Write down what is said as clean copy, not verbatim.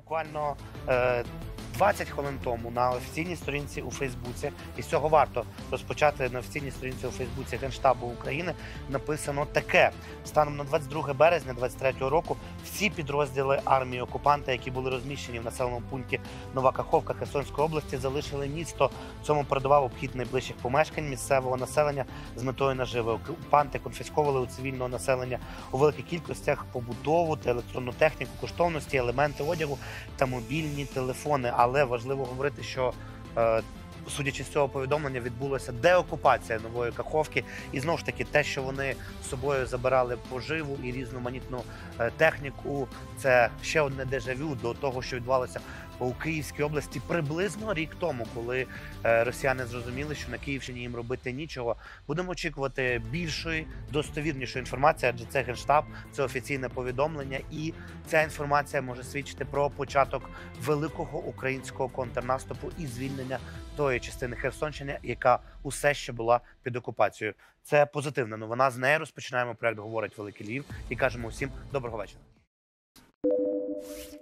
Буквально 20 хвилин тому на офіційній сторінці у Фейсбуці, і з цього варто розпочати на офіційній сторінці у Фейсбуці Генштабу України, написано таке. Станом на 22 березня 2023 року всі підрозділи армії окупанта, які були розміщені в населеному пункті Нова Каховка Херсонської області, залишили місто. Цьому передував обхід найближчих помешкань місцевого населення з метою наживи. Окупанти конфісковували у цивільного населення у великих кількостях побутову та електронну техніку, коштовності, елементи одягу та мобільні телефони. Але важливо говорити, що судячи з цього повідомлення, відбулася деокупація Нової Каховки. І знову ж таки, те, що вони з собою забирали поживу і різноманітну техніку, це ще одне дежавю до того, що відбувалося у Київській області приблизно рік тому, коли росіяни зрозуміли, що на Київщині їм робити нічого. Будемо очікувати більшої, достовірнішої інформації, адже це Генштаб, це офіційне повідомлення, і ця інформація може свідчити про початок великого українського контрнаступу і звільнення тої частини Херсонщини, яка усе ще була під окупацією. Це позитивна новина. З нею розпочинаємо проект «Говорить Великий Львів» і кажемо усім доброго вечора.